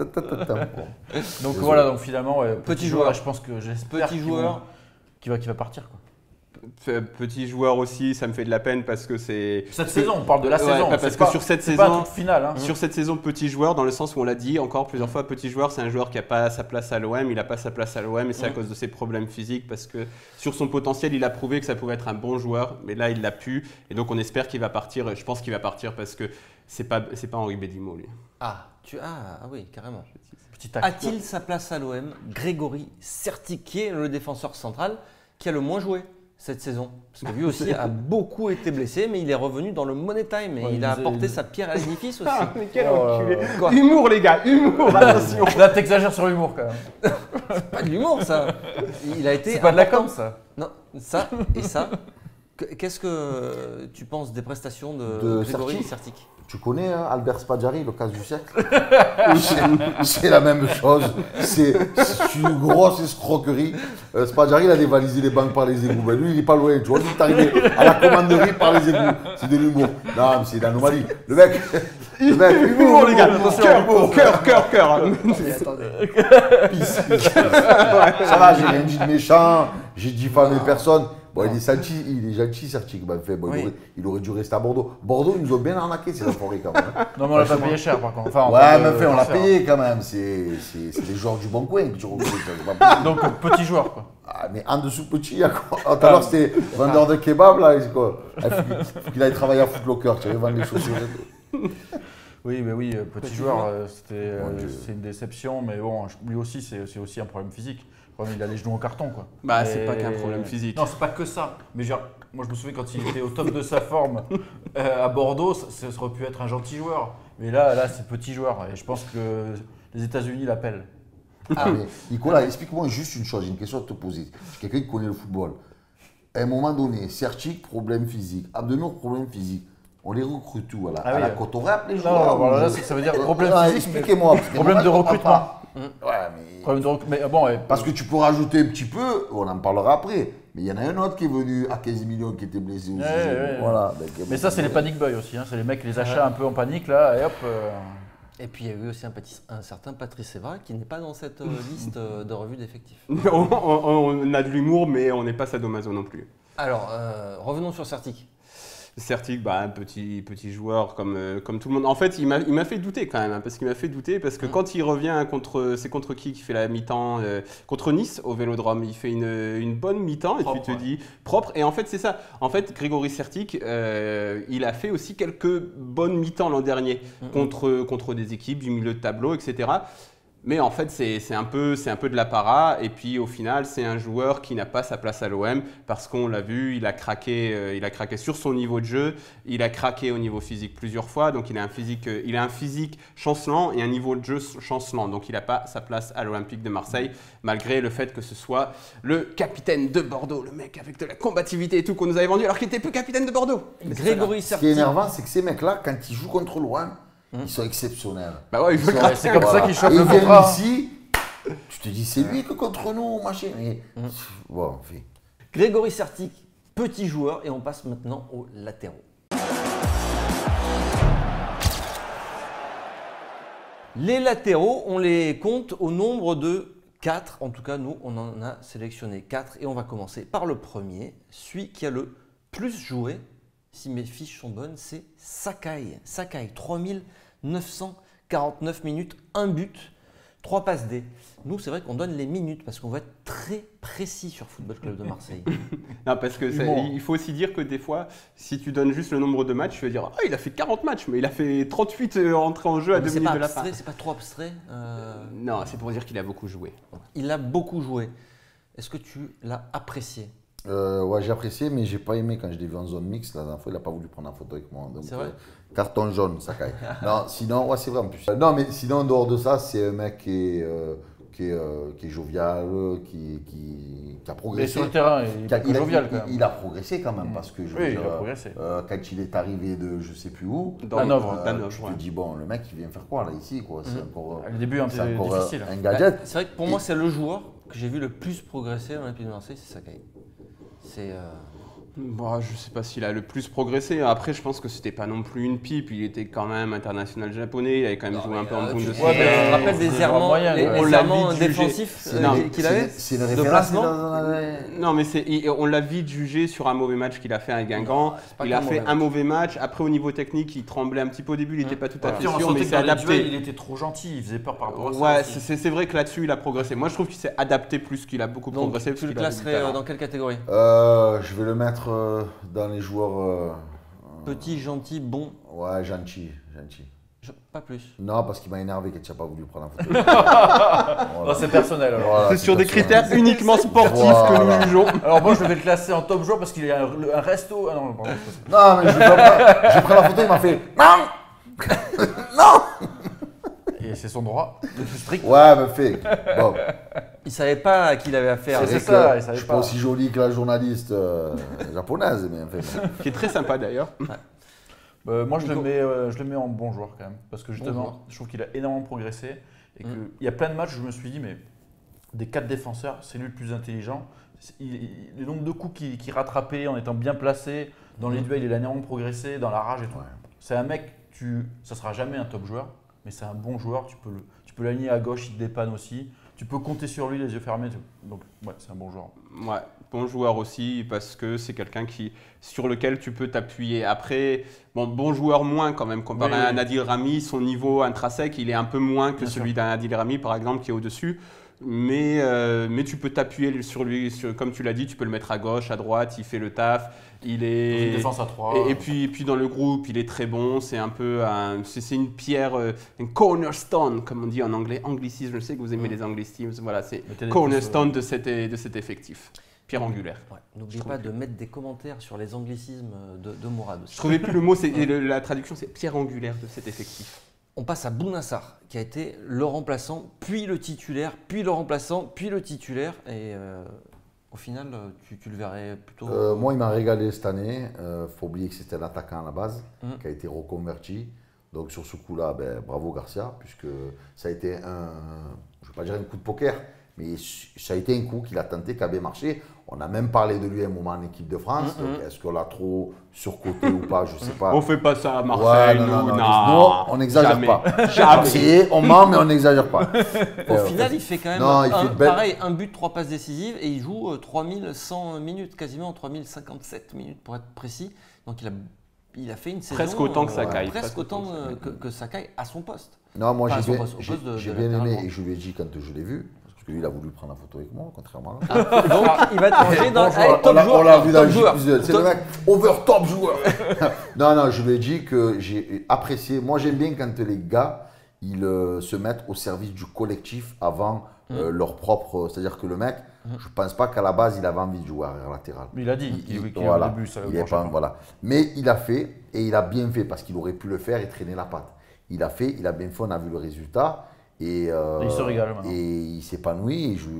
donc c'est voilà, joueur. donc finalement, ouais, petit, petit joueur. joueur. Je pense que j'espère petit joueur qui va, qui va partir quoi. Petit joueur aussi, ça me fait de la peine parce que c'est. Cette saison, on parle de la Ouais, saison. pas parce c'est que pas- sur cette c'est pas un saison- truc final. Hein. Sur cette saison, petit joueur, dans le sens où on l'a dit encore plusieurs fois, petit joueur, c'est un joueur qui n'a pas sa place à l'O M, il n'a pas sa place à l'O M et c'est à Mhm. cause de ses problèmes physiques parce que sur son potentiel, il a prouvé que ça pouvait être un bon joueur, mais là, il l'a pu et donc on espère qu'il va partir. Je pense qu'il va partir parce que c'est pas, c'est pas Henri Bédimo, lui. Ah, tu... ah, ah oui, carrément. Petit tac. A-t-il sa place à l'O M? Grégory Sertic, qui est le défenseur central, qui a le moins joué cette saison. Parce que lui aussi a beaucoup été blessé, mais il est revenu dans le Money Time et Ouais, il a il- apporté il- sa pierre à l'édifice aussi. Ah, mais quel Oh, enculé. Quoi Humour, les gars, humour, attention. Là, t'exagères sur l'humour quand même. Pas de l'humour, ça. Il a été. C'est pas de la important. com, ça. Non, ça et ça. Que- Qu'est-ce que tu penses des prestations de, De Grégory Sertic Sertic? Tu connais hein, Albert Spadjari, le casse du siècle? C'est- C'est la même chose. C'est c'est une grosse escroquerie. Euh, Spadjari, il a dévalisé les banques par les égouts. Ben, lui, il n'est pas loin. Tu vois, il est arrivé à la commanderie par les égouts. C'est de l'humour. Non, mais c'est l'anomalie. Le mec. Le mec. Humour, les gars, attention, cœur, humour. cœur, cœur, cœur. Ça va, j'ai rien dit de méchant. J'ai diffamé personne. Bon, il est gentil, il est gentil, Sertic. Ben, fait, bon, Oui. il, aurait, il aurait dû rester à Bordeaux. Bordeaux, ils nous ont bien arnaqué, ces enfoirés, quand même. hein. Non, mais on l'a pas payé cher par contre. Enfin, en Ouais, termes de mais fait, on l'a transfert. payé quand même. C'est c'est- c'est des joueurs du bon coin que tu recrutes. c'est pas possible. Donc, euh, petit joueur quoi. Ah, mais en dessous petit, il y a quoi? Ah, tout à l'heure, c'était vendeur de kebab, là. C'est quoi? Il faut qu'il- faut qu'il aille travailler à Footlocker, tu vois, vendre des chaussures. et tout. Oui, mais oui, euh, petit, Petit joueur, joueur. euh, c'était, euh, Mon Dieu. c'est une déception, mais bon, je- lui aussi, c'est c'est aussi un problème physique. Le problème, il a les genoux en carton, quoi. Bah, c'est Et- pas qu'un problème physique. Non, c'est pas que ça. Mais genre, moi, je me souviens quand il était au top de sa forme euh, à Bordeaux, ça, ça aurait pu être un gentil joueur. Mais là, là, c'est petit joueur, et je pense que les États-Unis l'appellent. Ah, mais Nicolas, explique-moi juste une chose, j'ai une question à te poser. Je suis quelqu'un qui connaît le football. À un moment donné, Sertic, problème physique. Abdenour, problème physique. On les recrute où? À la, Ah à oui. la Cotorep, les Non, joueurs? voilà, ou- là, ça ça veut dire problème Ouais, physique, mais Expliquez-moi. parce que problème moi, de je comprends recrutement. pas. Ouais, mais. Problème de recrutement. Mais bon, et- Parce que tu peux rajouter un petit peu, on en parlera après. Mais il y en a un autre qui est venu à quinze millions qui était blessé aussi. Ouais, ouais, ouais. Voilà. Donc, mais ça, c'est les panic boys aussi. Hein. C'est les mecs, les achats un peu en panique, là, et hop. euh, Et puis il y a eu aussi un, petit- un certain Patrice Evra qui n'est pas dans cette euh, liste euh, de revue d'effectifs. on, on- on a de l'humour, mais on n'est pas sadomaso non plus. Alors, euh, revenons sur Sertic. Sertic, bah, un petit, petit joueur comme, euh, comme tout le monde. En fait, il m'a il m'a fait douter quand même, hein, parce qu'il m'a fait douter, parce que Mhm. quand il revient contre, c'est contre qui qui fait la mi-temps euh, contre Nice au Vélodrome, il fait une, une bonne mi-temps et Propre, tu te ouais. dis propre. Et en fait, c'est ça. En fait, Grégory Sertic, euh, il a fait aussi quelques bonnes mi-temps l'an dernier Mhm. contre, contre des équipes du milieu de tableau, et cetera. Mais en fait, c'est c'est un, peu- c'est un peu de l'apparat. Et puis au final, c'est un joueur qui n'a pas sa place à l'O M parce qu'on l'a vu, il a, craqué, euh, il a craqué sur son niveau de jeu, il a craqué au niveau physique plusieurs fois. Donc il a un physique, euh, il a un physique chancelant et un niveau de jeu chancelant. Donc il n'a pas sa place à l'Olympique de Marseille, malgré le fait que ce soit le capitaine de Bordeaux, le mec avec de la combativité et tout qu'on nous avait vendu alors qu'il n'était plus capitaine de Bordeaux. Mais c'est pas grave. Grégory Ce qui est Sertic. énervant, c'est que ces mecs-là, quand ils jouent contre l'O M, ils sont exceptionnels. Bah ouais, il veut Ils sont- craquer. c'est comme ça qu'ils chopent Et le ils viennent contrat. ici, tu te dis, c'est lui que contre nous, machin. Mais, bon, on fait. Grégory Sertic, petit joueur, et on passe maintenant aux latéraux. Les latéraux, on les compte au nombre de quatre. En tout cas, nous, on en a sélectionné quatre. Et on va commencer par le premier, celui qui a le plus joué. Si mes fiches sont bonnes, c'est Sakai. Sakai, trois mille neuf cent quarante-neuf minutes, un but, trois passes D. Nous, c'est vrai qu'on donne les minutes parce qu'on va être très précis sur Football Club de Marseille. Non, parce que ça- Humour. il faut aussi dire que des fois, si tu donnes juste le nombre de matchs, tu vas dire ah, il a fait quarante matchs, mais il a fait trente-huit euh, entrées en jeu à Mais deux c'est minutes pas de la fin. abstrait, c'est pas trop abstrait. euh, Non, c'est pour dire qu'il a beaucoup joué. Il a beaucoup joué. Est-ce que tu l'as apprécié? Euh, ouais, j'ai apprécié, mais j'ai pas aimé quand je l'ai vu en zone mixte. La dernière fois, il n'a pas voulu prendre en photo avec moi. Donc, C'est vrai euh, carton jaune, ça caille. Non, sinon, ouais, c'est vrai en plus. Euh, non, mais sinon, en dehors de ça, c'est un mec qui est, euh, qui est, euh, qui est jovial, qui, qui, qui a Mais progressé. sur le terrain, il Qui a- est il, a, jovial il- quand même. il a progressé quand même, parce que je veux Oui, il dire, a progressé. euh, quand il est arrivé de je sais plus où, Dans Hanovre. euh, Hanovre, tu ouais. te dis, bon, le mec, il vient faire quoi là, ici quoi. C'est Mhm. encore, euh, Le début un c'est peu encore, euh, difficile. un Bah, gadget. c'est vrai que pour Et- moi, c'est le joueur que j'ai vu le plus progresser à l'Olympique de Marseille, c'est Sakai. C'est, euh, Bon, je sais pas s'il a le plus progressé. Après, je pense que c'était pas non plus une pipe. Il était quand même international japonais. Il avait quand même joué un peu en Euh, tu, Bundesliga. ouais, mais tu te rappelles des c'est errements, moyen, les, ouais. les On l'a errements vite jugé. défensifs C'est- euh, non, qu'il avait C'est une de référence. placement. dans un- Non, mais c'est, il- on l'a vite jugé sur un mauvais match qu'il a fait à Guingamp. Non, c'est pas Il a qu'un fait mauvais un match. mauvais match. Après, au niveau technique, il tremblait un petit peu au début. Il n'était pas tout à Voilà. fait on sûr, sentait mais que c'est dans les adapté. duels, il était trop gentil, il faisait peur par rapport à ça. Ouais, aussi. c'est, c'est- c'est vrai que là-dessus, il a progressé. Moi, je trouve qu'il s'est adapté plus qu'il a beaucoup Donc, progressé. tu le parce qu'il a du classerais euh, talent. dans quelle catégorie? Euh, je vais le mettre euh, dans les joueurs. euh, Petit, gentil, bon, Ouais, gentil, gentil. je- pas plus. Non, parce qu'il m'a énervé quand tu n'as pas voulu prendre la photo. Non, c'est personnel alors. Voilà, C'est sur des personnel. critères uniquement sportifs Voilà. que nous jugeons. Alors moi je vais le classer en top joueur parce qu'il y a un, un resto. Ah non, pardon. Non, mais je prends, je prends la photo, il m'a fait non. Non. Et c'est son droit le plus strict. Ouais, mais fait. Bon, Il savait pas à qui il avait affaire. C'est vrai ça, que il savait je suis pas. pas aussi jolie que la journaliste euh, japonaise, mais en fait. Qui est très sympa d'ailleurs. Euh, moi je le, Nico. mets, euh, je le mets en bon joueur quand même. Parce que justement, joueur. je trouve qu'il a énormément progressé. Et qu'il Mm. y a plein de matchs où je me suis dit, mais des quatre défenseurs, c'est lui le plus intelligent. C'est- il- il- le nombre de coups qu'il qu'il rattrapait en étant bien placé, dans les Mm. duels, il a énormément progressé, dans la rage et tout. Ouais. C'est un mec, tu, ça sera jamais un top joueur, mais c'est un bon joueur. Tu peux le- tu peux l'aligner à gauche, il te dépanne aussi. Tu peux compter sur lui les yeux fermés. tu- Donc, ouais, c'est un bon joueur. Ouais, bon joueur aussi parce que c'est quelqu'un qui sur lequel tu peux t'appuyer. Après, bon, bon joueur moins quand même comparé Oui, à oui. Nadil Rami, son niveau intrinsèque, il est un peu moins que Bien celui sûr. d'un Nadil Rami par exemple qui est au-dessus. Mais, euh, mais tu peux t'appuyer sur lui, sur- comme tu l'as dit, tu peux le mettre à gauche, à droite, il fait le taf. Il Dans une est défense à trois. et, et puis, et puis dans le groupe, il est très bon. C'est un peu un, c'est c'est une pierre, euh, une cornerstone, comme on dit en anglais. Anglicisme, je sais que vous aimez Mm. les anglicismes. Voilà, c'est Mettez des cornerstone de cet, de cet effectif. Pierre angulaire. Ouais. N'oubliez Je pas trouve de mettre des commentaires sur les anglicismes de, de Mourad aussi. Je trouvais plus le mot, c'est, et le- la traduction, c'est pierre angulaire de cet effectif. On passe à Bounassar, qui a été le remplaçant, puis le titulaire, puis le remplaçant, puis le titulaire. Et euh, au final, tu, tu le verrais plutôt. Euh, moi, il m'a régalé cette année. Il euh, faut oublier que c'était un attaquant à la base, Mhm. qui a été reconverti. Donc sur ce coup-là, ben, bravo Garcia, puisque ça a été un, je ne vais pas dire un coup de poker, mais ça a été un coup qu'il a tenté, qui a bien marché. On a même parlé de lui à un moment en équipe de France. Mhm. Donc, est-ce qu'on l'a trop surcoté ou pas, je ne sais pas. On fait pas ça à Ouais, Marseille, non, nous, non, non, non. non, on n'exagère Jamais. pas. Jamais. C'est- on ment, mais on n'exagère pas. Au Euh, final, il fait quand même non, il un, fait de belles- pareil, un but, trois passes décisives et il joue euh, trois mille cent minutes, quasiment trois mille cinquante-sept minutes pour être précis. Donc il a, il a fait une saison Presque autant que euh, Sakai, presque presque autant autant que euh, Sakai. que, que Sakai à son poste. Non, moi Enfin, j'ai son bien, poste, au j'ai- poste de- j'ai de bien latéral aimé droit. et je lui ai dit quand je l'ai vu, parce que lui il a voulu prendre la photo avec moi, contrairement à Donc il va te manger dans Bon joueur. allez, top on l'a- joueur, on l'a vu dans top le joueur. J Q Z. C'est le Top- mec over top joueur. non, non, je lui ai dit que j'ai apprécié. Moi, j'aime bien quand les gars ils euh, se mettent au service du collectif avant euh, leur propre. C'est-à-dire que le mec, je pense pas qu'à la base il avait envie de jouer arrière latéral. Mais il a dit Il- qu'il il- qu'il voilà. au début, ça Il est pas- voilà. Mais il a fait et il a bien fait parce qu'il aurait pu le faire et traîner la patte. Il a fait, il a bien fait, on a vu le résultat et, euh, Et il se régale maintenant. et il s'épanouit. Et je,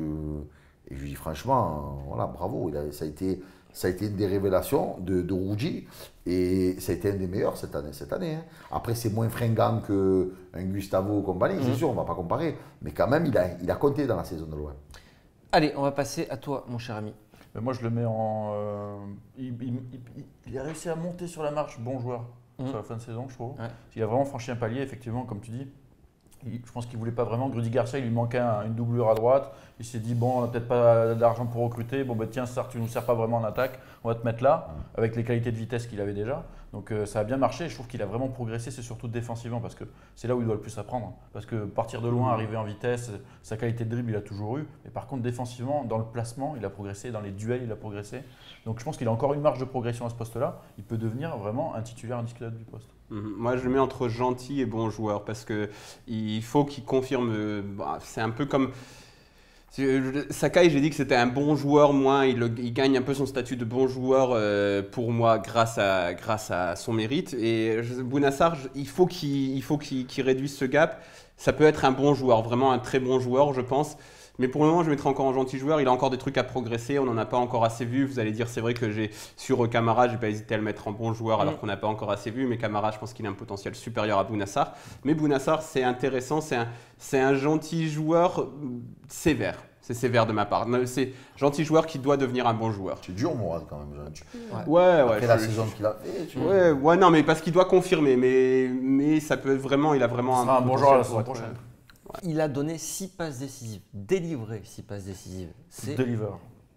et je lui dis franchement, euh, voilà, bravo. Il a- ça, a été, ça a été une des révélations de, de Ruggi et ça a été un des meilleurs cette année. Cette année hein. Après, c'est moins fringant qu'un Gustavo compagnie, c'est sûr, on ne va pas comparer. Mais quand même, il a, il a compté dans la saison de l'O M. Allez, on va passer à toi, mon cher ami. Mais moi, je le mets en. euh, il, il- il- il a réussi à monter sur la marche, bon joueur, Mhm. sur la fin de saison, je trouve. Ouais. Il a vraiment franchi un palier, effectivement, comme tu dis. Il- je pense qu'il ne voulait pas vraiment. Rudy Garcia, il lui manquait un- une doublure à droite. Il s'est dit bon, on n'a peut-être pas d'argent pour recruter. Bon, bah, tiens, Sarr, tu ne nous sers pas vraiment en attaque. On va te mettre là, avec les qualités de vitesse qu'il avait déjà. Donc, euh, ça a bien marché. Je trouve qu'il a vraiment progressé. C'est surtout défensivement, parce que c'est là où il doit le plus apprendre. Parce que partir de loin, arriver en vitesse, sa qualité de dribble, il a toujours eu. Mais par contre, défensivement, dans le placement, il a progressé. Dans les duels, il a progressé. Donc, je pense qu'il a encore une marge de progression à ce poste-là. Il peut devenir vraiment un titulaire indiscutable du poste. Mhm. Moi, je le mets entre gentil et bon joueur parce que il faut qu'il confirme. euh, bah, c'est un peu comme je- Sakai. J'ai dit que c'était un bon joueur. Moi, il, le- il gagne un peu son statut de bon joueur euh, pour moi grâce à grâce à son mérite. Et je- Bounassar, je- il faut qu'il il faut qu'il qu'il réduise ce gap. Ça peut être un bon joueur, vraiment un très bon joueur, je pense. Mais pour le moment, je mettrai encore en gentil joueur. Il a encore des trucs à progresser. On n'en a pas encore assez vu. Vous allez dire, c'est vrai que j'ai sur Camara, j'ai pas hésité à le mettre en bon joueur alors Mm. qu'on n'a pas encore assez vu. Mais Camara, je pense qu'il a un potentiel supérieur à Bounassar. Mais Bounassar, c'est intéressant. C'est un, c'est un gentil joueur mm, sévère. C'est sévère de ma part. C'est gentil joueur qui doit devenir un bon joueur. C'est dur, Mourad, quand même. Gentil. Ouais, ouais. Après je- la je- saison qu'il a fait, tu vois. Ouais, ouais, non, mais parce qu'il doit confirmer. Mais, mais ça peut être vraiment, il a vraiment Ce sera un bon joueur la saison potentiel prochaine. pour être- Il a donné six passes décisives, délivré six passes décisives. C'est Deliver.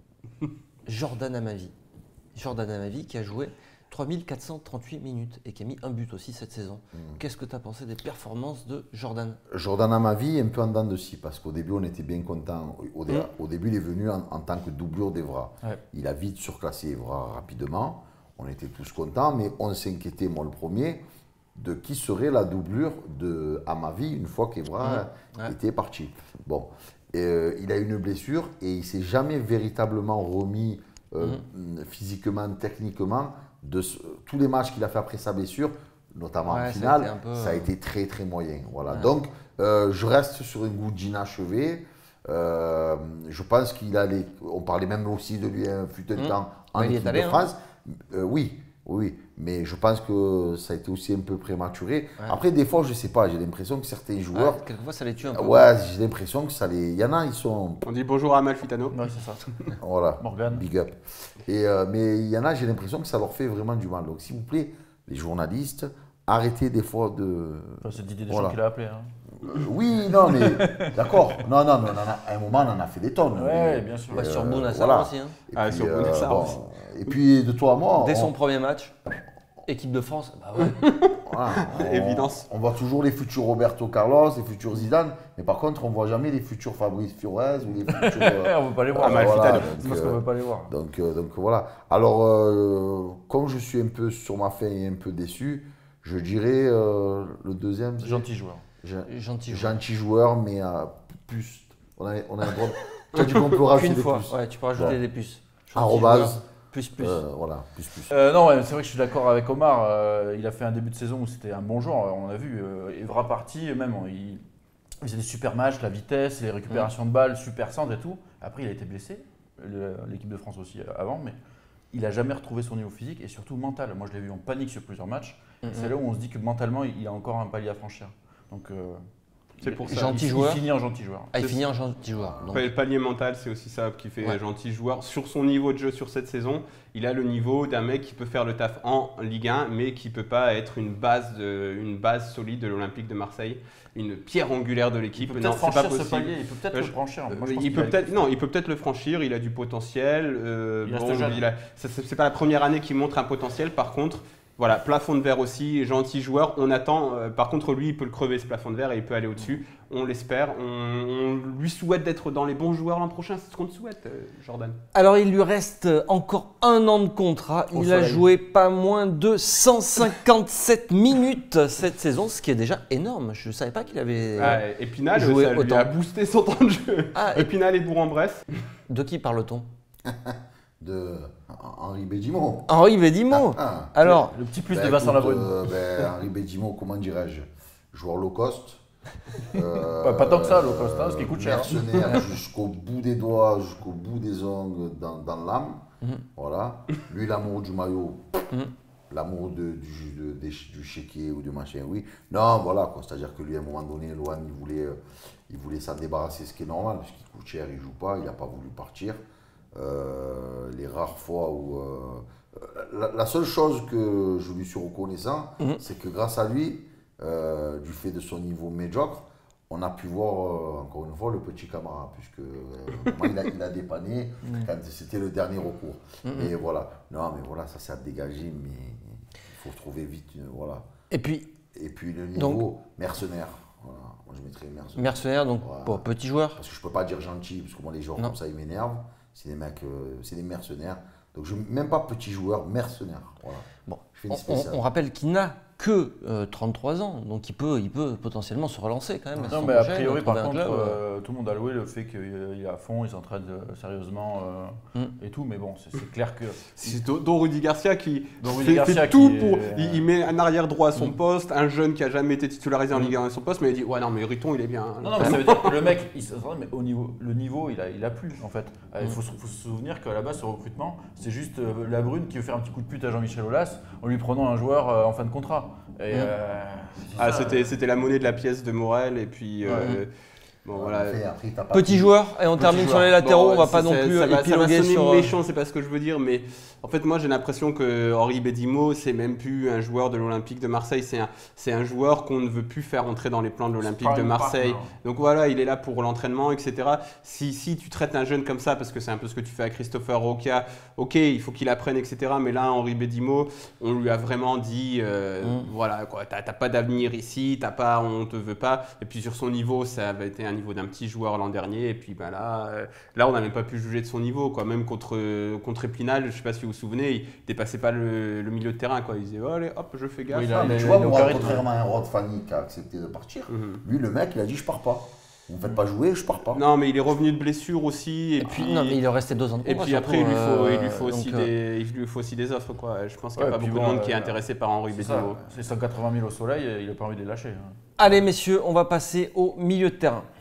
Jordan Amavi. Jordan Amavi qui a joué trois mille quatre cent trente-huit minutes et qui a mis un but aussi cette saison. Qu'est-ce que tu as pensé des performances de Jordan? Jordan Amavi est un peu en dents de scie parce qu'au début on était bien content. Au, dé- Mm. au début il est venu en, en tant que doublure d'Evra. Ouais. Il a vite surclassé Evra rapidement. On était tous contents, mais on s'inquiétait, moi le premier, de qui serait la doublure de Amavi une fois qu'Evra Mm. Ouais. était parti. Bon, Et, euh, il a une blessure et il s'est jamais véritablement remis euh, Mm. physiquement, techniquement de ce- tous les matchs qu'il a fait après sa blessure, notamment Ouais, en ça a finale, été un peu- ça a été très très moyen. Voilà. Ouais. Donc, euh, je reste sur une goût d'inachevé. Euh, je pense qu'il a les. On parlait même aussi de lui un fut un Mmh. temps en Bah, il y est équipe allé, de hein. France. Euh, oui, oui, mais je pense que ça a été aussi un peu prématuré. Ouais. Après, des fois, je sais pas, j'ai l'impression que certains joueurs. Ouais, quelquefois ça les tue un peu. Ouais, j'ai l'impression que ça les. Il y en a, ils sont. On dit bonjour à Amalfitano. Ouais, c'est ça. Voilà. Morgan. Big up. Et, euh, mais il y en a, j'ai l'impression que ça leur fait vraiment du mal. Donc, s'il vous plaît, les journalistes, arrêtez des fois de. Enfin, c'est Didier Deschamps Voilà. qui l'a appelé. Hein. Euh, oui, non, mais d'accord. Non, non, mais on en a, à un moment, on en a fait des tonnes. Ouais, Mais- bien sûr. Bah, sur Euh, Bounassar voilà. aussi. hein. Et Ah, puis, sur Bounassar bon, aussi. Et puis, de toi à moi, Dès on, son premier match, équipe de France, bah ouais. voilà, on- Évidence. On voit toujours les futurs Roberto Carlos, les futurs Zidane, mais par contre, on ne voit jamais les futurs Fabrice Fiorez ou les futurs. euh, on ne veut pas les voir. Ah, mal voilà, Fitano. donc, C'est parce qu'on euh, ne veut pas les voir. Donc, euh, donc voilà. Alors, euh, comme je suis un peu sur ma fin et un peu déçu, je dirais euh, le deuxième. c'est- Gentil joueur. Gen- Gentil joueur. Gentil joueur, mais euh, plus. On a, on a un droit. Tu as dit qu'on peut rajouter Qu'une des fois, plus. ouais, tu peux rajouter Bon. des puces. Gentil Arrobase. joueur, Plus, plus. Euh, voilà, plus, plus. Euh, non, ouais, c'est vrai que je suis d'accord avec Omar. Euh, il a fait un début de saison où c'était un bon joueur. On a vu euh, Evra parti, même il, il faisait des super matchs, la vitesse, les récupérations de balles, super centre et tout. Après, il a été blessé, le- l'équipe de France aussi euh, avant, mais il n'a jamais retrouvé son niveau physique et surtout mental. Moi, je l'ai vu en panique sur plusieurs matchs. Mhm. C'est là où on se dit que mentalement, il il a encore un palier à franchir. Donc, euh, C'est il- pour il- ça. Gentil il, joueur. Il finit en gentil joueur. Ah, il c'est- finit en gentil joueur. donc. Après, le palier mental, c'est aussi ça qui fait Ouais. gentil joueur. Sur son niveau de jeu sur cette saison, il a le niveau d'un mec qui peut faire le taf en Ligue un, mais qui ne peut pas être une base, de- une base solide de l'Olympique de Marseille, une pierre angulaire de Il l'équipe. peut Non, peut-être c'est pas franchir ce possible. palier, il peut peut-être Euh, le je- franchir. Moi, je Euh, pense il qu'il peut a- peut-être non, il peut peut-être le franchir. Il a du potentiel. euh, Il reste jeune. il a- ça, c'est c'est pas la première année qu'il montre un potentiel. Par contre, voilà, plafond de verre aussi, gentil joueur. On attend. euh, par contre, lui, il peut le crever ce plafond de verre et il peut aller au-dessus. On l'espère. On, on lui souhaite d'être dans les bons joueurs l'an prochain. C'est ce qu'on te souhaite, euh, Jordan. Alors, il lui reste encore un an de contrat. Au Il a soleil. joué pas moins de cent cinquante-sept minutes cette saison, ce qui est déjà énorme. Je ne savais pas qu'il avait. Ah, Épinal, jouer ça lui autant. a boosté son temps de jeu. Ah, et- Épinal et Bourg-en-Bresse. De qui parle-t-on? De Henri Bédimont. Henri Bédimont. Ah, Alors, Le petit plus ben de Vincent écoute, Labrune. euh, ben, Henri Bédimont, comment dirais-je, joueur low cost. Euh, Ouais, pas tant que ça, low cost, hein, ce qui coûte cher. Mercenaire jusqu'au bout des doigts, jusqu'au bout des ongles, dans, dans l'âme. Mhm. Voilà. Lui, l'amour du maillot, Mhm. l'amour de- du, de- des- du chéquier ou du machin, oui. Non, voilà, quoi. C'est-à-dire que lui, à un moment donné, Lohan, il voulait, euh, il voulait s'en débarrasser, ce qui est normal, parce qu'il coûte cher, il joue pas, il n'a pas voulu partir. Euh, les rares fois où. euh, la, la seule chose que je lui suis reconnaissant, Mhm. c'est que grâce à lui, euh, du fait de son niveau médiocre, on a pu voir euh, encore une fois le petit Camara, puisque euh, moi, il, a, il a dépanné quand c'était le dernier recours. Et voilà. Non, mais voilà, ça s'est à dégager, mais il faut trouver vite. euh, voilà. et puis, Et puis le niveau Donc- mercenaire. Voilà. Moi, je mettrais mercenaire. mercenaire, donc Voilà. bon, petit joueur. Parce que je peux pas dire gentil, parce que moi, les joueurs Non. comme ça, ils m'énervent. C'est des mecs, euh, c'est des mercenaires. Donc, je, même pas petit joueur, mercenaire. Voilà. Bon, Je fais une on, spéciale. on- on rappelle qu'il n'a que euh, trente-trois ans, donc il peut, il peut potentiellement se relancer quand même. la Non, saison mais a prochaine, priori, par trouver un contre, club, euh. euh, tout le monde a loué le fait qu'il est à fond, il s'entraîne euh, sérieusement euh, Mm. et tout, mais bon, c'est c'est clair que. C'est dont dont Rudy Garcia qui Dont Rudy fait, Garcia fait tout qui est- pour. Il, il met un arrière droit à son Mm. poste, un jeune qui a jamais été titularisé en Mm. Ligue un à son poste, mais il dit ouais non mais Riton il est bien. Non, non, mais ça veut dire que le mec, il s'entraîne, mais au niveau, le niveau, il a, il a plus en fait. Euh, Il Mm. faut, se- faut se souvenir qu'à la base, ce recrutement, c'est juste euh, Labrune qui veut faire un petit coup de pute à Jean-Michel Aulas en lui prenant un joueur euh, en fin de contrat. Et, Mm. euh, c'est Ah, ça, c'était, euh, c'était la monnaie de la pièce de Morel et puis euh, Bon, En voilà. fait, après, t'as pas Petit pu- joueur, et on Petit termine sur joueur. les latéraux, Bon, on va ça- pas non ça- plus ça va- ça va épiloguer sonner sur. méchant, c'est pas ce que je veux dire, mais en fait, moi j'ai l'impression que Henri Bedimo, c'est même plus un joueur de l'Olympique de Marseille, c'est un, c'est un joueur qu'on ne veut plus faire entrer dans les plans de l'Olympique de Sparring Marseille. partner. Donc voilà, il est là pour l'entraînement, et cetera. Si, si tu traites un jeune comme ça, parce que c'est un peu ce que tu fais à Christopher Roca, ok, il faut qu'il apprenne, et cetera. Mais là, Henri Bedimo, on lui a vraiment dit, euh, Mm. voilà, quoi, t'as t'as pas d'avenir ici, t'as pas, on te veut pas. Et puis sur son niveau, ça avait été un niveau d'un petit joueur l'an dernier. Et puis ben là, euh, là, on n'a même pas pu juger de son niveau, quoi. Même contre, contre Épinal, je sais pas si vous vous souvenez, il dépassait pas le, le milieu de terrain, quoi. Il disait, oh, allez, hop, je fais gaffe. Oui, il a- Mais il tu est vois, au moi, charisme. contrairement à un Rod Fanny qui a accepté de partir, Mhm. lui, le mec, il a dit je pars pas. Vous me faites pas jouer, je pars pas. Non, mais il est revenu de blessure aussi. Et, Et puis, non, mais il est resté deux ans de Et contrat, puis après, il lui surtout, faut, euh, il lui faut aussi donc, euh, des, il lui faut aussi des offres, quoi. Je pense qu'il n'y a Ouais, pas puis beaucoup bon, de monde qui est euh, intéressé par Henri C'est ça, Bedimo. c'est cent quatre-vingt mille au soleil, il n'a pas envie de les lâcher. hein. Allez, messieurs, on va passer au milieu de terrain.